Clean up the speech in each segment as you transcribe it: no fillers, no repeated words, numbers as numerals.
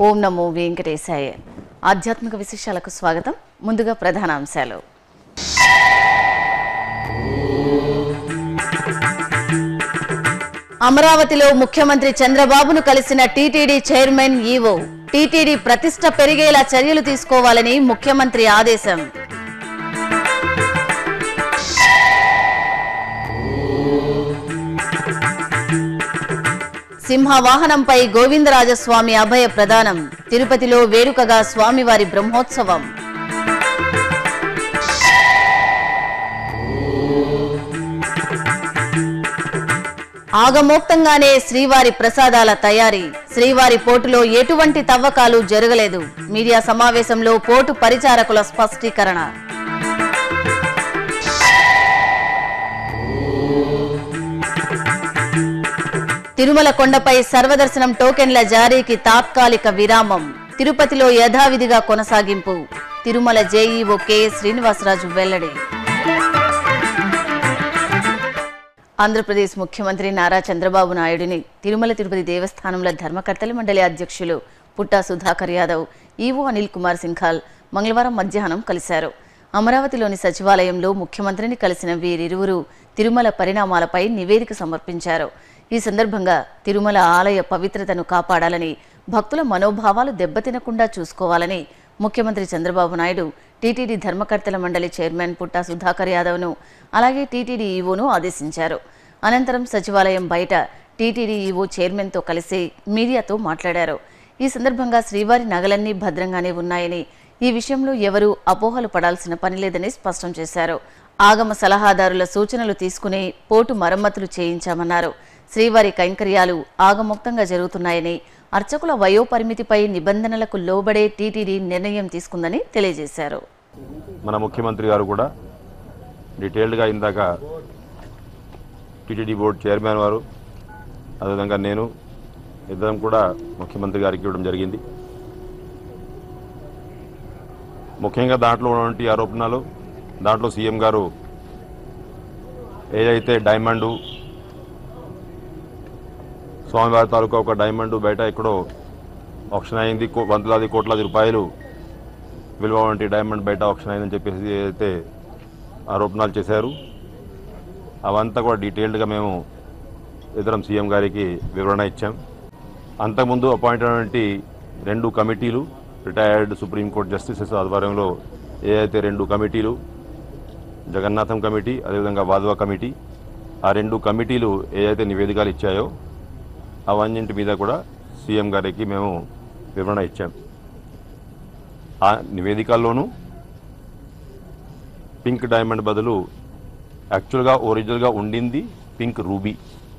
ఓం నమో వెంకటేశాయ. ఆధ్యాత్మిక విశేషాలకు స్వాగతం. ముందుగా ప్రధానాంశాలు. అమరావతిలో ముఖ్యమంత్రి చంద్రబాబును కలిసిన టీటీడీ చైర్మన్ ఈవో. టీటీడీ ప్రతిష్ట పెరిగేలా చర్యలు తీసుకోవాలని ముఖ్యమంత్రి ఆదేశం. సింహవాహనంపై గోవిందరాజస్వామి అభయ ప్రదానం. తిరుపతిలో వేడుకగా స్వామివారి బ్రహ్మోత్సవం. ఆగమోక్తంగానే శ్రీవారి ప్రసాదాల తయారీ. శ్రీవారి పోటులో ఎటువంటి తవ్వకాలు జరగలేదు. మీడియా సమావేశంలో పోటు పరిచారకుల స్పష్టీకరణ. తిరుమల కొండపై సర్వదర్శనం టోకెన్ల జారీకి తాత్కాలిక విరామం. తిరుపతిలో యథావిధిగా కొనసాగింపు. తిరుమల జేఈఓ కెఎస్ శ్రీనివాసరాజు వెల్లడి. ఆంధ్రప్రదేశ్ ముఖ్యమంత్రి నారా చంద్రబాబు నాయుడిని తిరుమల తిరుపతి దేవస్థానంల ధర్మకర్తల మండలి అధ్యక్షులు పుట్టా సుధాకర్ యాదవ్, ఈవో అనిల్ కుమార్ సింఘాల్ మంగళవారం మధ్యాహ్నం కలిశారు. అమరావతిలోని సచివాలయంలో ముఖ్యమంత్రిని కలిసిన వీరిరువురు తిరుమల పరిణామాలపై నివేదిక సమర్పించారు. ఈ సందర్భంగా తిరుమల ఆలయ పవిత్రతను కాపాడాలని, భక్తుల మనోభావాలు దెబ్బతినకుండా చూసుకోవాలని ముఖ్యమంత్రి చంద్రబాబు నాయుడు టీటీడీ ధర్మకర్తల మండలి చైర్మన్ పుట్టా సుధాకర్ యాదవ్ను, అలాగే టీటీడీ ఈవోను ఆదేశించారు. అనంతరం సచివాలయం బయట టీటీడీ ఈవో చైర్మన్తో కలిసి మీడియాతో మాట్లాడారు. ఈ సందర్భంగా శ్రీవారి నగలన్నీ భద్రంగానే ఉన్నాయని, ఈ విషయంలో ఎవరూ అపోహలు పడాల్సిన పనిలేదని స్పష్టం చేశారు. ఆగమ సలహాదారుల సూచనలు తీసుకుని పోటు మరమ్మతులు చేయించామన్నారు. శ్రీవారి కైంకర్యాలు ఆగమోక్తంగా జరుగుతున్నాయని, అర్చకుల వయోపరిమితిపై నిబంధనలకు లోబడే టీటీడీ నిర్ణయం తీసుకుందని తెలియజేశారు. మన ముఖ్యమంత్రి గారు కూడా డీటెయిల్డ్గా ఇందాక టీటీడీ బోర్డు చైర్మన్ వారు, అదేవిధంగా నేను ఇద్దరం కూడా ముఖ్యమంత్రి గారికి ఇవ్వడం జరిగింది. ముఖ్యంగా దాంట్లో ఉన్నటువంటి ఆరోపణలు, దాంట్లో సీఎం గారు ఏదైతే డైమండు, స్వామివారి తాలూకా ఒక డైమండు బయట ఎక్కడో ఆక్షన్ అయింది, వందలాది కోట్లాది రూపాయలు విలువ వంటి డైమండ్ బయట ఆక్షన్ అయిందని చెప్పేసి ఏదైతే ఆరోపణలు చేశారు, అవంతా కూడా డీటెయిల్డ్గా మేము ఇద్దరం సీఎం గారికి వివరణ ఇచ్చాం. అంతకుముందు అపాయింట్ అయినటువంటి 2 కమిటీలు, రిటైర్డ్ సుప్రీంకోర్టు జస్టిసెస్ ఆధ్వర్యంలో ఏదైతే 2 కమిటీలు, జగన్నాథం కమిటీ, అదేవిధంగా వాధవ కమిటీ, ఆ 2 కమిటీలు ఏదైతే నివేదికలు ఇచ్చాయో అవన్నింటి మీద కూడా సీఎం గారికి మేము వివరణ ఇచ్చాం. ఆ నివేదికల్లోనూ పింక్ డైమండ్ బదులు యాక్చువల్గా ఒరిజినల్గా ఉండింది పింక్ రూబీ.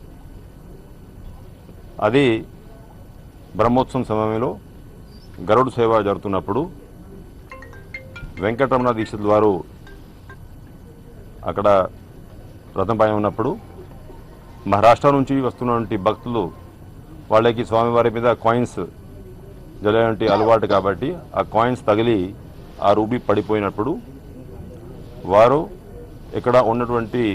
అది బ్రహ్మోత్సవం సమయంలో గరుడు సేవ జరుగుతున్నప్పుడు వెంకటరమణ దీక్షితుల వారు అక్కడ రథంపై ఉన్నప్పుడు మహారాష్ట్ర నుంచి వస్తున్నటువంటి భక్తులు, వాళ్ళకి స్వామివారి మీద కాయిన్స్ జలేటువంటి అలవాటు కాబట్టి ఆ కాయిన్స్ తగిలి ఆ రూబీ పడిపోయినప్పుడు వారు ఇక్కడ ఉన్నటువంటి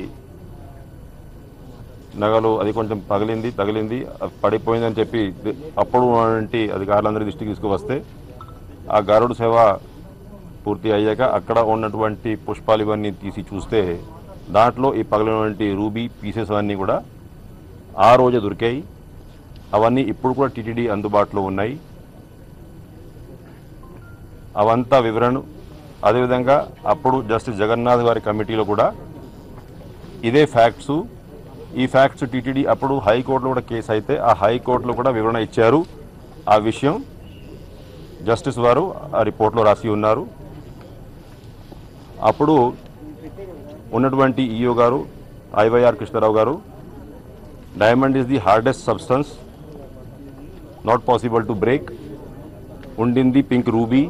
నగలు అది కొంచెం తగిలింది పడిపోయిందని చెప్పి అప్పుడు ఉన్నటువంటి అధికారులందరి దృష్టికి తీసుకువస్తే ఆ గరుడు సేవ పూర్తి అయ్యాక అక్కడ ఉన్నటువంటి పుష్పాలు ఇవన్నీ తీసి చూస్తే దాంట్లో ఈ పగిలినటువంటి రూబీ పీసెస్ అన్నీ కూడా ఆ రోజే దొరికాయి. అవన్నీ ఇప్పుడు కూడా టీటీడీ అందుబాటులో ఉన్నాయి. అవంతా వివరణ. అదేవిధంగా అప్పుడు జస్టిస్ జగన్నాథ్ గారి కమిటీలో కూడా ఇదే ఫ్యాక్ట్స్, ఈ ఫ్యాక్ట్స్ టీటీడీ అప్పుడు హైకోర్టులో కూడా కేసు అయితే ఆ హైకోర్టులో కూడా వివరణ ఇచ్చారు. ఆ విషయం జస్టిస్ వారు ఆ రిపోర్ట్లో రాసి ఉన్నారు. అప్పుడు ఉన్నటువంటి ఈఓ గారు ఐవైఆర్ కృష్ణారావు గారు, diamond is the hardest substance, not possible to break, ఉండింది పింక్ రూబీ,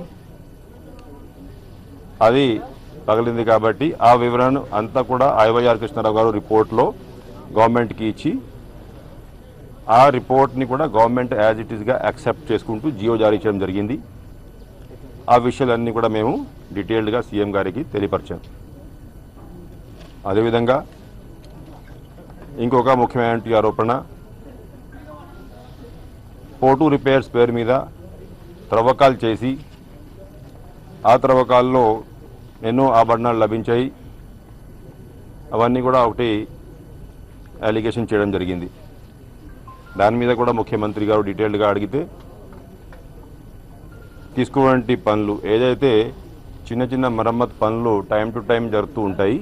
అది పగిలింది కాబట్టి ఆ వివరణ అంతా కూడా ఐవైఆర్ కృష్ణారావు గారు రిపోర్ట్లో గవర్నమెంట్కి ఇచ్చి ఆ రిపోర్ట్ని కూడా గవర్నమెంట్ యాజ్ ఇట్ ఈస్గా యాక్సెప్ట్ చేసుకుంటూ జియో జారీ చేయడం జరిగింది. ఆ విషయాలన్నీ కూడా మేము డీటెయిల్డ్గా సీఎం గారికి తెలియపరిచాం. అదేవిధంగా ఇంకొక ముఖ్యమైన ఆరోపణ, పోర్టు రిపేర్స్ పేరు మీద త్రవ్వకాలు చేసి ఆ త్రవ్వకాల్లో ఎన్నో ఆభరణాలు లభించాయి. అవన్నీ కూడా ఒకటి అలిగేషన్ చేయడం జరిగింది. దాని మీద కూడా ముఖ్యమంత్రి గారు డీటెయిల్డ్గా అడిగితే తీసుకున్నటువంటి పనులు ఏదైతే చిన్న చిన్న మరమ్మతు పనులు టైం టు టైం జరుగుతూ ఉంటాయి,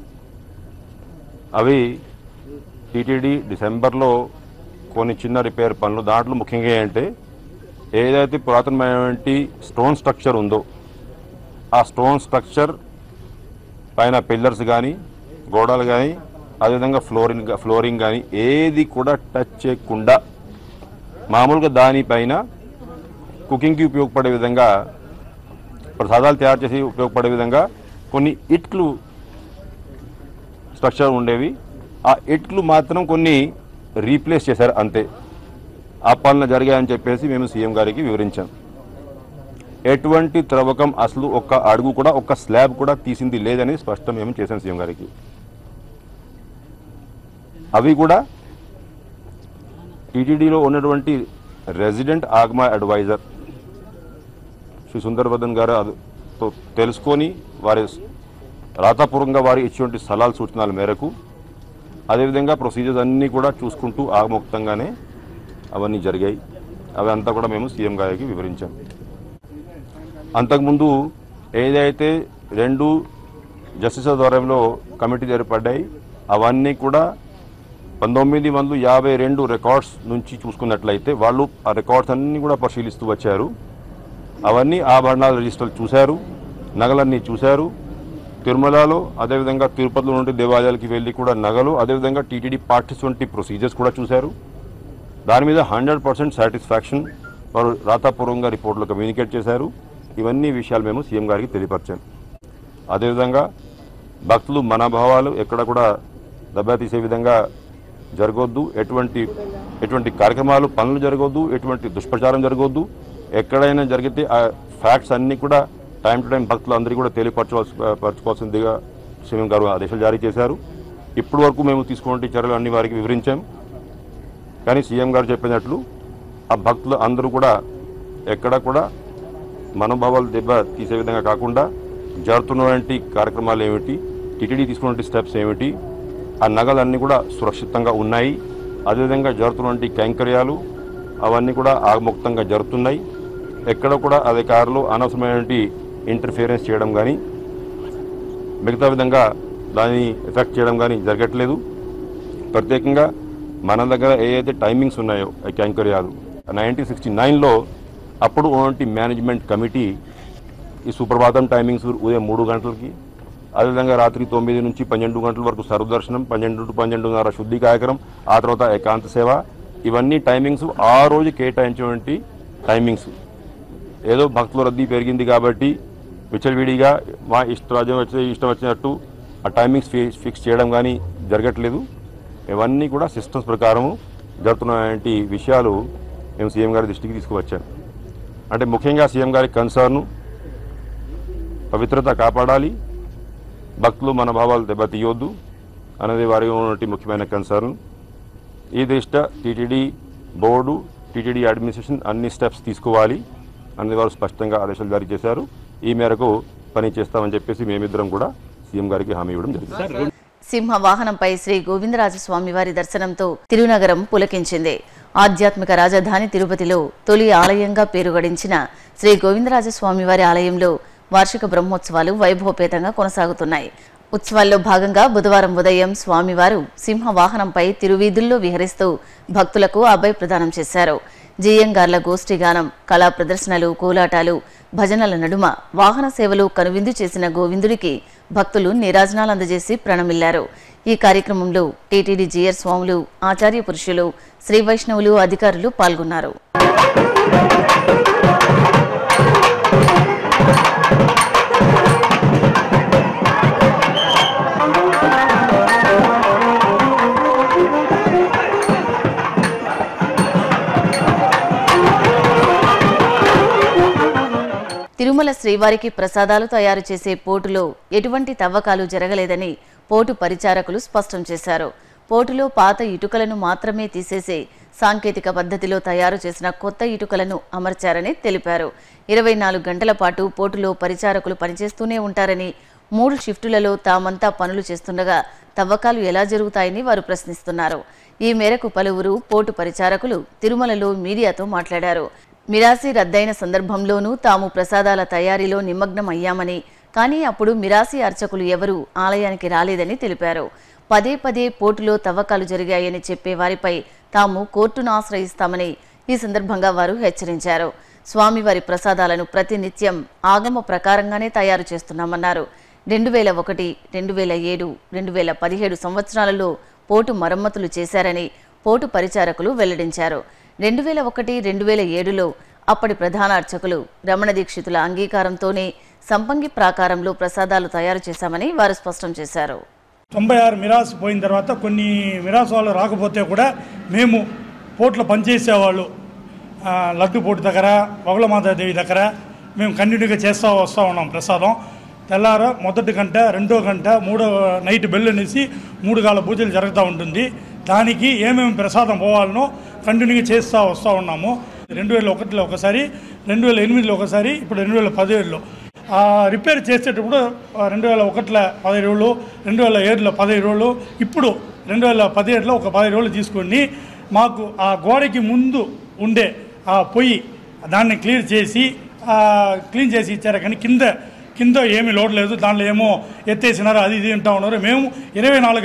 అవి టీటీడీ డిసెంబర్లో కొన్ని చిన్న రిపేర్ పనులు, దాంట్లో ముఖ్యంగా ఏంటంటే ఏదైతే పురాతనమైనటువంటి స్టోన్ స్ట్రక్చర్ ఉందో ఆ స్టోన్ స్ట్రక్చర్ పైన పిల్లర్స్ కానీ గోడలు కానీ అదేవిధంగా ఫ్లోరింగ్ కానీ ఏది కూడా టచ్ చేయకుండా మామూలుగా దానిపైన కుకింగ్కి ఉపయోగపడే విధంగా ప్రసాదాలు తయారు చేసి ఉపయోగపడే విధంగా కొన్ని ఇట్లు స్ట్రక్చర్ ఉండేవి. ఆ ఇట్లు మాత్రం కొన్ని రీప్లేస్ చేశారు అంతే. ఆ పనులు జరిగాయని చెప్పేసి మేము సీఎం గారికి వివరించాం. ఎటువంటి త్రవ్వకం అసలు ఒక్క అడుగు కూడా ఒక్క స్లాబ్ కూడా తీసింది లేదని స్పష్టం మేము చేశాం సీఎం గారికి. అవి కూడా టీటీడీలో ఉన్నటువంటి రెసిడెంట్ ఆగమా అడ్వైజర్ శ్రీ సుందరవర్ధన్ గారు తెలుసుకొని వారి రాతపూర్వకంగా వారు ఇచ్చినటువంటి సలహాలు సూచనల మేరకు అదేవిధంగా ప్రొసీజర్స్ అన్నీ కూడా చూసుకుంటూ ఆగముక్తంగానే అవన్నీ జరిగాయి. అవి అంతా కూడా మేము సీఎం గారికి వివరించాం. అంతకుముందు ఏదైతే 2 జస్టిసుల ద్వారంలో కమిటీలు ఏర్పడ్డాయి అవన్నీ కూడా 1952 రికార్డ్స్ నుంచి చూసుకున్నట్లయితే వాళ్ళు ఆ రికార్డ్స్ అన్నీ కూడా పరిశీలిస్తూ వచ్చారు. అవన్నీ ఆభరణాల రిజిస్టర్లు చూశారు, నగలన్నీ చూశారు. తిరుమలలో అదేవిధంగా తిరుపతిలో నుండి దేవాలయాలకి వెళ్ళి కూడా నగలు అదేవిధంగా టీటీడీ పార్టిసిపెంట్ ప్రొసీజర్స్ కూడా చూశారు. దాని మీద 100% సాటిస్ఫాక్షన్ వారు రాతపూర్వకంగా రిపోర్ట్లో కమ్యూనికేట్ చేశారు. ఇవన్నీ విషయాలు మేము సీఎం గారికి తెలియపరిచాం. అదేవిధంగా భక్తులు మనోభావాలు ఎక్కడ కూడా దెబ్బతీసే విధంగా జరగొద్దు, ఎటువంటి కార్యక్రమాలు పనులు జరగొద్దు, ఎటువంటి దుష్ప్రచారం జరగొద్దు. ఎక్కడైనా జరిగితే ఆ ఫ్యాక్ట్స్ అన్నీ కూడా టైం టు టైం భక్తులు అందరికీ కూడా తెలియపరచుకోవాల్సిందిగా సీఎం గారు ఆదేశాలు జారీ చేశారు. ఇప్పటి వరకు మేము తీసుకున్న చర్యలు అన్ని వారికి వివరించాం. కానీ సీఎం గారు చెప్పినట్లు ఆ భక్తులు అందరూ కూడా ఎక్కడ కూడా మనోభావాలు దెబ్బ తీసే విధంగా కాకుండా జరుగుతున్నటువంటి కార్యక్రమాలు ఏమిటి, టీటీడీ తీసుకున్న స్టెప్స్ ఏమిటి, ఆ నగలన్నీ కూడా సురక్షితంగా ఉన్నాయి. అదేవిధంగా జరుగుతున్నటువంటి కైంకర్యాలు అవన్నీ కూడా ఆగముక్తంగా జరుగుతున్నాయి. ఎక్కడ కూడా అధికారులు అనవసరమైనటువంటి ఇంటర్ఫియరెన్స్ చేయడం కానీ మిగతా విధంగా దాన్ని ఎఫెక్ట్ చేయడం కానీ జరగట్లేదు. ప్రత్యేకంగా మన దగ్గర ఏదైతే టైమింగ్స్ ఉన్నాయో ఈ కైంకర్యాలు 1969లో అప్పుడు ఉన్నటువంటి మేనేజ్మెంట్ కమిటీ ఈ సుప్రభాతం టైమింగ్స్ ఉదయం 3 గంటలకి అదేవిధంగా రాత్రి 9 నుంచి 12 గంటల వరకు సర్వదర్శనం, 12 to 12:30 శుద్ధి కార్యక్రమం, ఆ తర్వాత ఏకాంత సేవ, ఇవన్నీ టైమింగ్స్ ఆ రోజు కేటాయించినటువంటి టైమింగ్స్. ఏదో భక్తుల రద్దీ పెరిగింది కాబట్టి విచ్చలవిడిగా మా ఇష్టం వచ్చినట్టు ఆ టైమింగ్స్ ఫిక్స్ చేయడం కానీ జరగట్లేదు. ఇవన్నీ కూడా సిస్టమ్స్ ప్రకారము జరుగుతున్నటువంటి విషయాలు మేము సీఎం గారి దృష్టికి తీసుకువచ్చాం. అంటే ముఖ్యంగా సీఎం గారి కన్సర్ను పవిత్రత కాపాడాలి, భక్తులు మనోభావాలు దెబ్బతీయొద్దు అనేది వారి ఉన్నటువంటి ముఖ్యమైన కన్సర్న్. ఈ దృష్ట్యా టీటీడీ బోర్డు, టీటీడీ అడ్మినిస్ట్రేషన్ అన్ని స్టెప్స్ తీసుకోవాలి అనేది వారు స్పష్టంగా ఆదేశాలు జారీ చేశారు. ఈ మేరకు పని చేస్తామని చెప్పేసి మేమిద్దరం కూడా సీఎం గారికి హామీ ఇవ్వడం జరిగింది. సింహ వాహనంపై శ్రీ గోవిందరాజస్వామి వారి దర్శనంతో తిరునగరం పులకించింది. ఆధ్యాత్మిక రాజధాని తిరుపతిలో తొలి ఆలయంగా పేరుగడించిన శ్రీ గోవిందరాజస్వామి వారి ఆలయంలో వార్షిక బ్రహ్మోత్సవాలు వైభవపేతంగా కొనసాగుతున్నాయి. ఉత్సవాల్లో భాగంగా బుధవారం ఉదయం స్వామివారు సింహ వాహనంపై తిరువీధుల్లో విహరిస్తూ భక్తులకు అభయ ప్రదానం చేశారు. జీయంగార్ల గోష్ఠిగానం, కళా ప్రదర్శనలు, కోలాటాలు, భజనల నడుమ వాహన సేవలు కనువిందు చేసిన గోవిందుడికి భక్తులు నీరాజనాలు అందజేసి ప్రణమిల్లారు. ఈ కార్యక్రమంలో టీటీడీ జీఆర్ స్వాములు, ఆచార్య పురుషులు, శ్రీ వైష్ణవులు, అధికారులు పాల్గొన్నారు. తిరుమల శ్రీవారికి ప్రసాదాలు తయారు చేసే పోటులో ఎటువంటి తవ్వకాలు జరగలేదని పోటు పరిచారకులు స్పష్టం చేశారు. పోటులో పాత ఇటుకలను మాత్రమే తీసేసి సాంకేతిక పద్ధతిలో తయారు చేసిన కొత్త ఇటుకలను అమర్చారని తెలిపారు. 24 గంటల పాటు పోర్టులో పరిచారకులు పనిచేస్తూనే ఉంటారని, 3 షిఫ్టులలో తామంతా పనులు చేస్తుండగా తవ్వకాలు ఎలా జరుగుతాయని వారు ప్రశ్నిస్తున్నారు. ఈ మేరకు పలువురు పోర్టు పరిచారకులు తిరుమలలో మీడియాతో మాట్లాడారు. మిరాసి రద్దయిన సందర్భంలోనూ తాము ప్రసాదాల తయారీలో నిమగ్నం అయ్యామని, కానీ అప్పుడు మిరాసి అర్చకులు ఎవరూ ఆలయానికి రాలేదని తెలిపారు. పదే పదే పోర్టులో తవ్వకాలు జరిగాయని చెప్పే వారిపై తాము కోర్టును ఆశ్రయిస్తామని ఈ సందర్భంగా వారు హెచ్చరించారు. స్వామివారి ప్రసాదాలను ప్రతినిత్యం ఆగమ ప్రకారంగానే తయారు చేస్తున్నామన్నారు. 2001, 2007, 2017 సంవత్సరాలలో పోర్టు మరమ్మతులు చేశారని పోర్టు పరిచారకులు వెల్లడించారు. 2001, 2007లో అప్పటి ప్రధాన అర్చకులు రమణ దీక్షితుల అంగీకారంతోనే సంపంగి ప్రాకారంలో ప్రసాదాలు తయారు చేశామని వారు స్పష్టం చేశారు. 96 మిరాస్ పోయిన తర్వాత కొన్ని మిరాస్ వాళ్ళు రాకపోతే కూడా మేము పోర్టులో పనిచేసేవాళ్ళు లడ్డు పోటు దగ్గర, వగలమాతాదేవి దగ్గర మేము కంటిన్యూగా వస్తూ ఉన్నాం. ప్రసాదం తెల్లార మొదటి గంట, రెండో గంట, మూడో నైట్ బెల్లు అనేసి 3 గాల పూజలు జరుగుతూ ఉంటుంది. దానికి ఏమేమి ప్రసాదం పోవాలనో కంటిన్యూగా వస్తూ ఉన్నాము. 2001లో ఒకసారి, 2008లో ఒకసారి, ఇప్పుడు 2017లో రిపేర్ చేసేటప్పుడు 2001లో 15 రోజులు, 2007లో 15 రోజులు, ఇప్పుడు 2017లో ఒక 10 రోజులు తీసుకొని మాకు ఆ గోడకి ముందు ఉండే ఆ పొయ్యి దాన్ని క్లీన్ చేసి ఇచ్చారు. కానీ కింద ఏమీ లోడ్ లేదు, దాంట్లో ఏమో ఎత్తేసినారు, అది ఇది అంటూ ఉన్నారు. మేము 24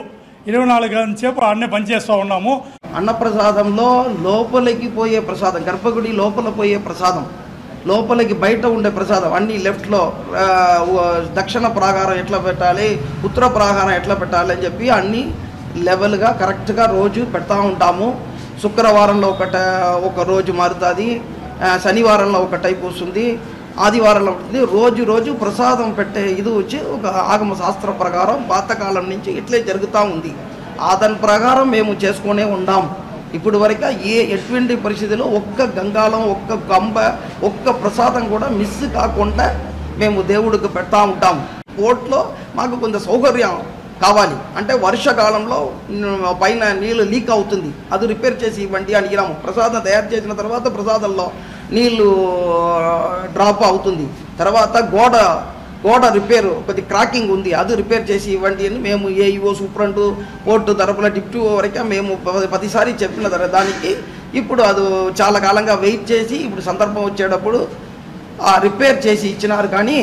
గంటల సేపు ఆడనే పనిచేస్తూ ఉన్నాము. అన్నప్రసాదంలో లోపలికి పోయే ప్రసాదం, గర్భగుడి లోపల పోయే ప్రసాదం, లోపలికి బయట ఉండే ప్రసాదం అన్నీ లెఫ్ట్లో దక్షిణ ప్రాకారం ఎట్లా పెట్టాలి, ఉత్తర ప్రాకారం ఎట్లా పెట్టాలి అని చెప్పి అన్నీ లెవెల్గా కరెక్ట్గా రోజు పెడతా ఉంటాము. శుక్రవారంలో ఒక రోజు మారుతుంది, శనివారంలో ఒక టైప్ వస్తుంది, ఆదివారంలో ఉంటుంది. రోజు ప్రసాదం పెట్టే ఇది వచ్చి ఒక ఆగమ శాస్త్ర ప్రకారం పాతకాలం నుంచి ఇట్లే జరుగుతూ ఉంది. దాని ప్రకారం మేము చేసుకునే ఉన్నాం. ఇప్పుడు వరకు ఎటువంటి పరిస్థితిలో ఒక్క గంగాళం, ఒక్క గంబ, ఒక్క ప్రసాదం కూడా మిస్ కాకుండా మేము దేవుడికి పెడతా ఉంటాం. పోర్ట్లో మాకు కొంత సౌకర్యం కావాలి అంటే వర్షాకాలంలో పైన నీళ్ళు లీక్ అవుతుంది, అది రిపేర్ చేసి ఇవ్వండి అడిగినాము. ప్రసాదం తయారు చేసిన తర్వాత ప్రసాదంలో నీళ్ళు డ్రాప్ అవుతుంది. తర్వాత గోడ రిపేరు కొద్ది క్రాకింగ్ ఉంది, అది రిపేర్ చేసి ఇవ్వండి అని మేము ఏఈఓ, సూపరింటు, పోర్టు తరపున డిప్టీ వరకు మేము 10 సార్లు చెప్పిన దానికి ఇప్పుడు అది చాలా కాలంగా వెయిట్ చేసి ఇప్పుడు సందర్భం వచ్చేటప్పుడు రిపేర్ చేసి ఇచ్చినారు. కానీ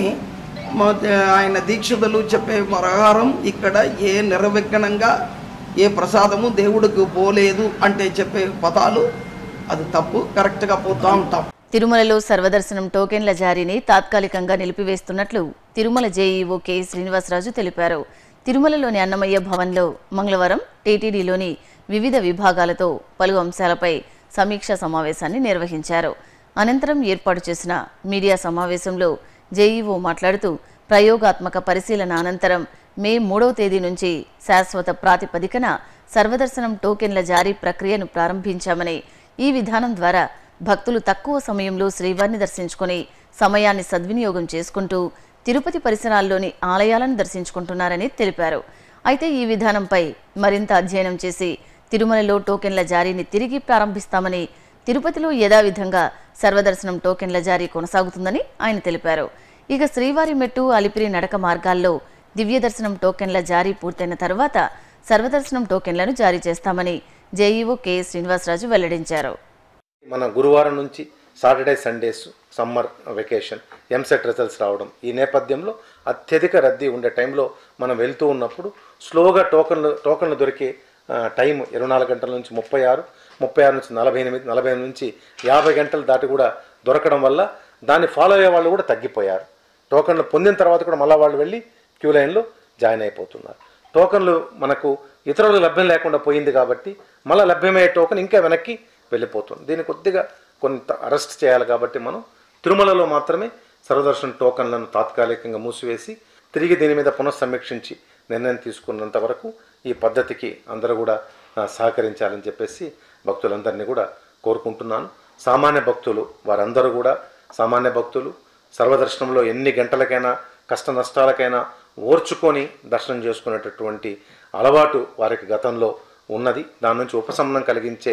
ఆయన దీక్షితులు చెప్పే ప్రకారం ఇక్కడ ఏ నిర్విఘ్నంగా ఏ ప్రసాదము దేవుడికి పోలేదు అంటే చెప్పే పదాలు అది తప్పు, కరెక్ట్గా పోతూ ఉంటాం. తిరుమలలో సర్వదర్శనం టోకెన్ల జారీని తాత్కాలికంగా నిలిపివేస్తున్నట్లు తిరుమల జేఈఓ కె శ్రీనివాసరాజు తెలిపారు. తిరుమలలోని అన్నమయ్య భవన్లో మంగళవారం టీటీడీలోని వివిధ విభాగాలతో పలు అంశాలపై సమీక్షా సమావేశాన్ని నిర్వహించారు. అనంతరం ఏర్పాటు చేసిన మీడియా సమావేశంలో జేఈఓ మాట్లాడుతూ ప్రయోగాత్మక పరిశీలన అనంతరం మే 3వ తేదీ నుంచి శాశ్వత ప్రాతిపదికన సర్వదర్శనం టోకెన్ల జారీ ప్రక్రియను ప్రారంభించామని, ఈ విధానం ద్వారా భక్తులు తక్కువ సమయంలో శ్రీవారిని దర్శించుకుని సమయాన్ని సద్వినియోగం చేసుకుంటూ తిరుపతి పరిసరాల్లోని ఆలయాలను దర్శించుకుంటున్నారని తెలిపారు. అయితే ఈ విధానంపై మరింత అధ్యయనం చేసి తిరుమలలో టోకెన్ల జారీని తిరిగి ప్రారంభిస్తామని, తిరుపతిలో యథావిధంగా సర్వదర్శనం టోకెన్ల జారీ కొనసాగుతుందని ఆయన తెలిపారు. ఇక శ్రీవారి మెట్టు, అలిపిరి నడక మార్గాల్లో దివ్య దర్శనం టోకెన్ల జారీ పూర్తయిన తర్వాత సర్వదర్శనం టోకెన్లను జారీ చేస్తామని జేఈఓ కె శ్రీనివాసరాజు వెల్లడించారు. మన గురువారం నుంచి Saturday, Sundays summer vacation, EAMCET results రావడం, ఈ నేపథ్యంలో అత్యధిక రద్దీ ఉండే టైంలో మనం వెళ్తూ ఉన్నప్పుడు స్లోగా టోకన్లు దొరికే టైం 24 గంటల నుంచి 36 నుంచి 48, 40 నుంచి 50 గంటలు దాటి కూడా దొరకడం వల్ల దాన్ని ఫాలో అయ్యే వాళ్ళు కూడా తగ్గిపోయారు. టోకన్లు పొందిన తర్వాత కూడా మళ్ళీ వాళ్ళు వెళ్ళి క్యూ లైన్లో జాయిన్ అయిపోతున్నారు. టోకన్లు మనకు ఇతరులు లభ్యం లేకుండా పోయింది కాబట్టి మళ్ళీ లభ్యమయ్యే టోకన్ ఇంకా వెనక్కి వెళ్ళిపోతుంది. దీన్ని కొద్దిగా కొంత అరెస్ట్ చేయాలి కాబట్టి మనం తిరుమలలో మాత్రమే సర్వదర్శన టోకన్లను తాత్కాలికంగా మూసివేసి తిరిగి దీని మీద పునఃసమీక్షించి నిర్ణయం తీసుకున్నంత వరకు ఈ పద్ధతికి అందరూ కూడా సహకరించాలని చెప్పేసి భక్తులందరినీ కూడా కోరుకుంటున్నాను. సామాన్య భక్తులు వారందరూ కూడా సామాన్య భక్తులు సర్వదర్శనంలో ఎన్ని గంటలకైనా కష్ట నష్టాలకైనా ఓర్చుకొని దర్శనం చేసుకునేటటువంటి అలవాటు వారికి గతంలో ఉన్నది. దాని నుంచి ఉపశమనం కలిగించే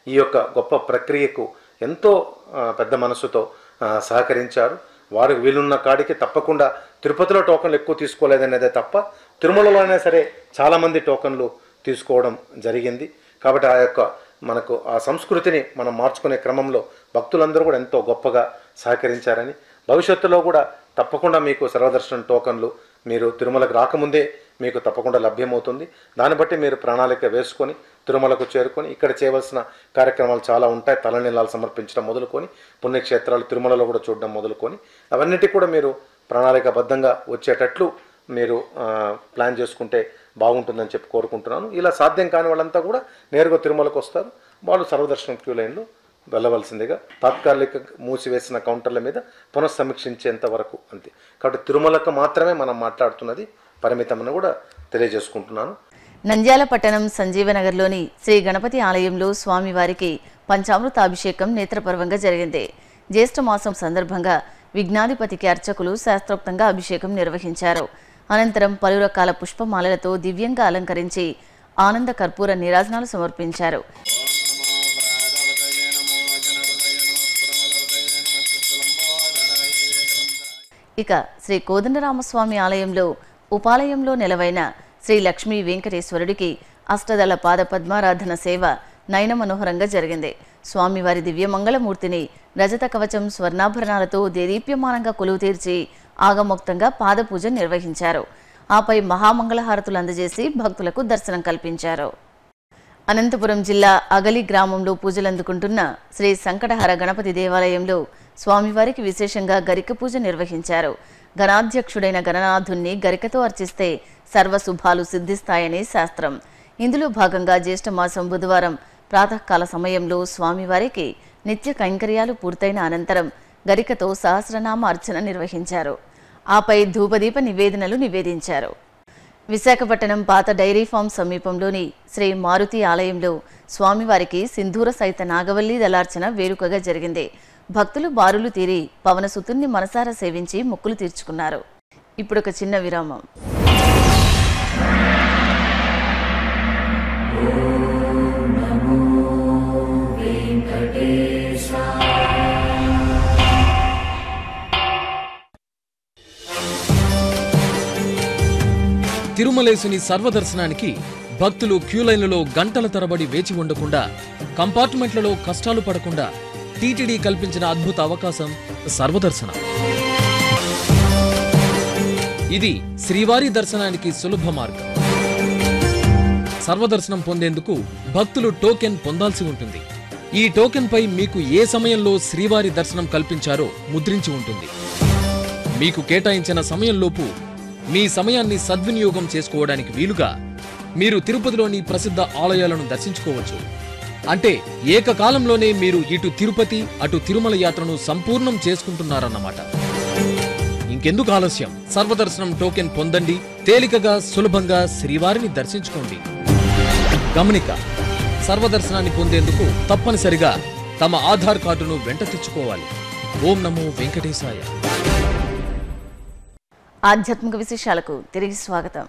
ఈ యొక్క గొప్ప ప్రక్రియకు ఎంతో పెద్ద మనసుతో సహకరించారు. వారికి వీలున్న కాడికి తప్పకుండా తిరుపతిలో టోకన్లు ఎక్కువ తీసుకోలేదనేదే తప్ప తిరుమలలో అయినా సరే చాలామంది టోకన్లు తీసుకోవడం జరిగింది. కాబట్టి ఆ యొక్క మనకు ఆ సంస్కృతిని మనం మార్చుకునే క్రమంలో భక్తులందరూ కూడా ఎంతో గొప్పగా సహకరించారని, భవిష్యత్తులో కూడా తప్పకుండా మీకు సర్వదర్శనం టోకన్లు మీరు తిరుమలకు రాకముందే మీకు తప్పకుండా లభ్యమవుతుంది. దాన్ని బట్టి మీరు ప్రణాళిక వేసుకొని తిరుమలకు చేరుకొని ఇక్కడ చేయవలసిన కార్యక్రమాలు చాలా ఉంటాయి. తలనీలాలు సమర్పించడం మొదలుకొని పుణ్యక్షేత్రాలు తిరుమలలో కూడా చూడడం మొదలుకొని అవన్నిటి కూడా మీరు ప్రణాళికబద్ధంగా వచ్చేటట్లు మీరు ప్లాన్ చేసుకుంటే బాగుంటుందని చెప్పి కోరుకుంటున్నాను. ఇలా సాధ్యం కాని వాళ్ళంతా కూడా నేరుగా తిరుమలకు వస్తారు. వాళ్ళు సర్వదర్శనం క్యూ లైన్లో వెళ్ళవలసిందిగా తాత్కాలిక మూసివేసిన కౌంటర్ల మీద పునఃసమీక్షించేంత వరకు అంతే. కాబట్టి తిరుమలకు మాత్రమే మనం మాట్లాడుతున్నది పరిమితమని కూడా తెలియజేసుకుంటున్నాను. నంద్యాల పట్టణం సంజీవనగర్లోని శ్రీ గణపతి ఆలయంలో స్వామివారికి పంచామృతాభిషేకం నేత్రపర్వంగా జరిగింది. జ్యేష్ఠ మాసం సందర్భంగా విఘ్నాధిపతికి అర్చకులు శాస్త్రోక్తంగా అభిషేకం నిర్వహించారు. అనంతరం పలు రకాల పుష్పమాలలతో దివ్యంగా అలంకరించి ఆనంద కర్పూర నీరాజనాలు సమర్పించారు. ఇక శ్రీ కోదండరామస్వామి ఆలయంలో ఉపాలయంలో నెలవైన శ్రీ లక్ష్మీ వెంకటేశ్వరుడికి అష్టదళ పాద పద్మారాధన సేవ నయన మనోహరంగా జరిగింది. స్వామివారి దివ్యమంగళమూర్తిని రజత కవచం స్వర్ణాభరణాలతో దేదీప్యమానంగా కొలువు తీర్చి ఆగమోక్తంగా పాదపూజ నిర్వహించారు. ఆపై మహామంగళహారతులు అందజేసి భక్తులకు దర్శనం కల్పించారు. అనంతపురం జిల్లా అగలి గ్రామంలో పూజలందుకుంటున్న శ్రీ సంకటహర గణపతి దేవాలయంలో స్వామివారికి విశేషంగా గరిక పూజ నిర్వహించారు. గణాధ్యక్షుడైన గణనాథుణ్ణి గరికతో అర్చిస్తే సర్వశుభాలు సిద్ధిస్తాయని శాస్త్రం. ఇందులో భాగంగా జ్యేష్ఠమాసం బుధవారం ప్రాతకాల సమయంలో స్వామివారికి నిత్య కైంకర్యాలు పూర్తయిన అనంతరం గరికతో సహస్రనామ అర్చన నిర్వహించారు. ఆపై ధూపదీప నివేదనలు నివేదించారు. విశాఖపట్నం పాత డైరీ ఫామ్ సమీపంలోని శ్రీ మారుతి ఆలయంలో స్వామివారికి సింధూర సహిత నాగవల్లి దళార్చన వేడుకగా జరిగింది. భక్తులు బారులు తీరి పవనసుతుణ్ణి మనసారా సేవించి మొక్కులు తీర్చుకున్నారు. ఇప్పుడు ఒక చిన్న విరామం. తిరుమలేశుని సర్వదర్శనానికి భక్తులు క్యూలైన్లలో గంటల తరబడి వేచి ఉండకుండా, కంపార్ట్మెంట్లలో కష్టాలు పడకుండా టీటీడీ కల్పించిన అద్భుత అవకాశం సర్వదర్శనం. ఇది శ్రీవారి దర్శనానికి సులభ మార్గం. సర్వదర్శనం పొందేందుకు భక్తులు టోకెన్ పొందాల్సి ఉంటుంది. ఈ టోకెన్ పై మీకు ఏ సమయంలో శ్రీవారి దర్శనం కల్పించారో ముద్రించి ఉంటుంది. మీకు కేటాయించిన సమయంలోపు మీ సమయాన్ని సద్వినియోగం చేసుకోవడానికి వీలుగా మీరు తిరుపతిలోని ప్రసిద్ధ ఆలయాలను దర్శించుకోవచ్చు. అంటే ఏకకాలంలోనే మీరు ఇటు తిరుపతి అటు తిరుమల యాత్రను సంపూర్ణం చేసుకుంటున్నారన్నమాట. ఇంకెందుకు ఆలస్యం? సర్వదర్శనం టోకెన్ పొందండి. తేలికగా సులభంగా శ్రీవారిని దర్శించుకోండి. గమనిక: సర్వదర్శనాన్ని పొందేందుకు తప్పనిసరిగా తమ ఆధార్ కార్డును వెంట తెచ్చుకోవాలి. ఓం నమో వెంకటేశాయ. ఆధ్యాత్మిక విశేషాలకు తిరిగి స్వాగతం.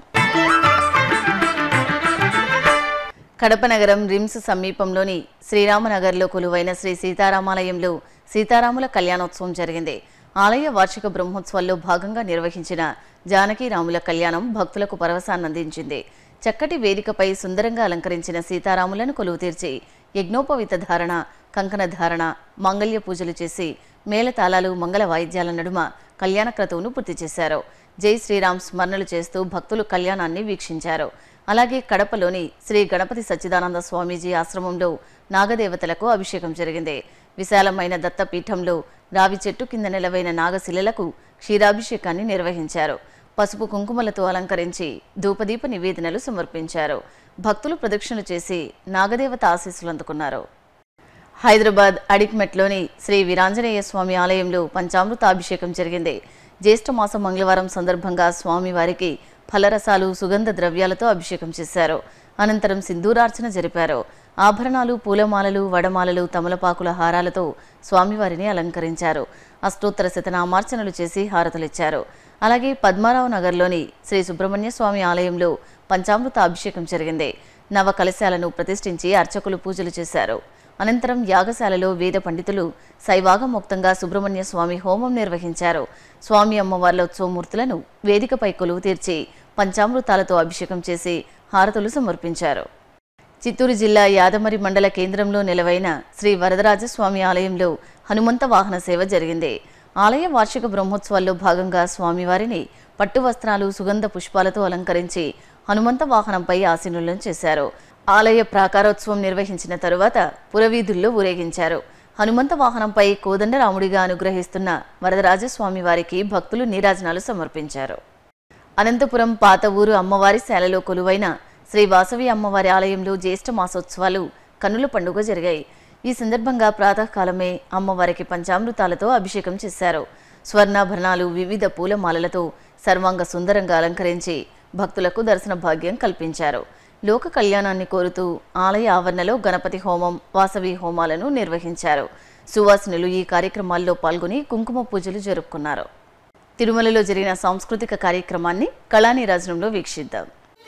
కడప నగరం రిమ్స్ సమీపంలోని శ్రీరామనగర్లో కొలువైన శ్రీ సీతారామాలయంలో సీతారాముల కళ్యాణోత్సవం జరిగింది. ఆలయ వార్షిక బ్రహ్మోత్సవాల్లో భాగంగా నిర్వహించిన జానకీరాముల కళ్యాణం భక్తులకు పరవశాన్నందించింది. చక్కటి వేదికపై సుందరంగా అలంకరించిన సీతారాములను కొలువు తీర్చి యజ్ఞోపవిత ధారణ, కంకణ ధారణ, మాంగళ్య పూజలు చేసి మేళతాళాలు, మంగళ వాయిద్యాల నడుమ కళ్యాణ క్రతువును పూర్తి చేశారు. జై శ్రీరామ్ స్మరణలు చేస్తూ భక్తులు కళ్యాణాన్ని వీక్షించారు. అలాగే కడపలోని శ్రీ గణపతి సచ్చిదానంద స్వామీజీ ఆశ్రమంలో నాగదేవతలకు అభిషేకం జరిగింది. విశాలమైన దత్తపీఠంలో రావి చెట్టు కింద నిలవైన నాగశిలలకు క్షీరాభిషేకాన్ని నిర్వహించారు. పసుపు కుంకుమలతో అలంకరించి ధూపదీప నివేదనలు సమర్పించారు. భక్తులు ప్రదక్షిణలు చేసి నాగదేవత ఆశీస్సులు అందుకున్నారు. హైదరాబాద్ అడిక్మెట్లోని శ్రీ వీరాంజనేయ స్వామి ఆలయంలో పంచామృతాభిషేకం జరిగింది. జ్యేష్ఠ మాసం మంగళవారం సందర్భంగా స్వామివారికి ఫలరసాలు, సుగంధ ద్రవ్యాలతో అభిషేకం చేశారు. అనంతరం సింధూరార్చన జరిపారు. ఆభరణాలు, పూలమాలలు, వడమాలలు, తమలపాకుల హారాలతో స్వామివారిని అలంకరించారు. అష్టోత్తర శతనామార్చనలు చేసి హారతులిచ్చారు. అలాగే పద్మారావు నగర్లోని శ్రీ సుబ్రహ్మణ్య స్వామి ఆలయంలో పంచామృత అభిషేకం జరిగింది. నవ కలశాలను ప్రతిష్ఠించి అర్చకులు పూజలు చేశారు. అనంతరం యాగశాలలో వేద పండితులు శైవాగమోక్తంగా సుబ్రహ్మణ్య స్వామి హోమం నిర్వహించారు. స్వామి అమ్మవార్ల ఉత్సవమూర్తులను వేదికపై కొలువు తీర్చి పంచామృతాలతో అభిషేకం చేసి హారతులు సమర్పించారు. చిత్తూరు జిల్లా యాదమరి మండల కేంద్రంలో నెలవైన శ్రీ వరదరాజస్వామి ఆలయంలో హనుమంత వాహన సేవ జరిగింది. ఆలయ వార్షిక బ్రహ్మోత్సవాల్లో భాగంగా స్వామివారిని పట్టు వస్త్రాలు, సుగంధ పుష్పాలతో అలంకరించి హనుమంత వాహనంపై ఆసీనులను చేశారు. ఆలయ ప్రాకారోత్సవం నిర్వహించిన తరువాత పురవీధుల్లో ఊరేగించారు. హనుమంత వాహనంపై కోదండరాముడిగా అనుగ్రహిస్తున్న వరదరాజస్వామి వారికి భక్తులు నీరాజనాలు సమర్పించారు. అనంతపురం పాత ఊరు అమ్మవారి శాలలో కొలువైన శ్రీ వాసవి అమ్మవారి ఆలయంలో జ్యేష్ఠ మాసోత్సవాలు కన్నుల పండుగ జరిగాయి. ఈ సందర్భంగా ప్రాతకాలమే అమ్మవారికి పంచామృతాలతో అభిషేకం చేశారు. స్వర్ణాభరణాలు, వివిధ పూలమాలలతో సర్వాంగ సుందరంగా అలంకరించి భక్తులకు దర్శన భాగ్యం కల్పించారు. లోక కళ్యాణాన్ని కోరుతూ ఆలయ ఆవరణలో గణపతి హోమం, వాసవి హోమాలను నిర్వహించారు. సువాసినులు ఈ కార్యక్రమాల్లో పాల్గొని కుంకుమ పూజలు జరుపుకున్నారు. తిరుమలలో జరిగిన సాంస్కృతిక కార్యక్రమాన్ని కళానీరాజనంలో వీక్షిద్దాం.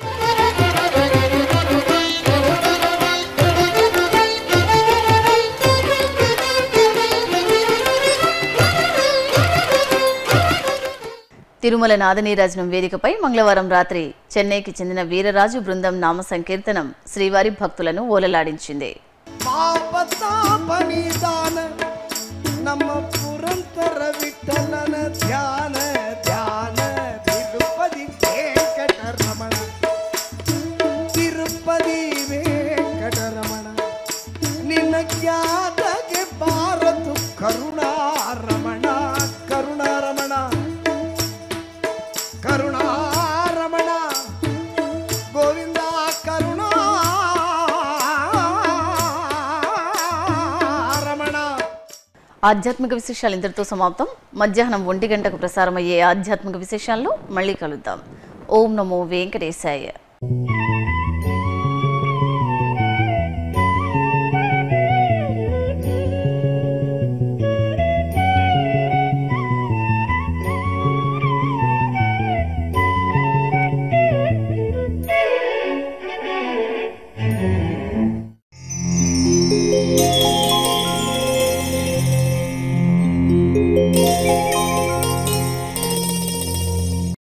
తిరుమల నాదనీరాజనం వేదికపై మంగళవారం రాత్రి చెన్నైకి చెందిన వీరరాజు బృందం నామ సంకీర్తనం శ్రీవారి భక్తులను ఓలలాడించింది. ఆధ్యాత్మిక విశేషాలు ఇంతటితో సమాప్తం. మధ్యాహ్నం 1 గంటకు ప్రసారమయ్యే ఆధ్యాత్మిక విశేషాల్లో మళ్ళీ కలుద్దాం. ఓం నమో వెంకటేశాయ.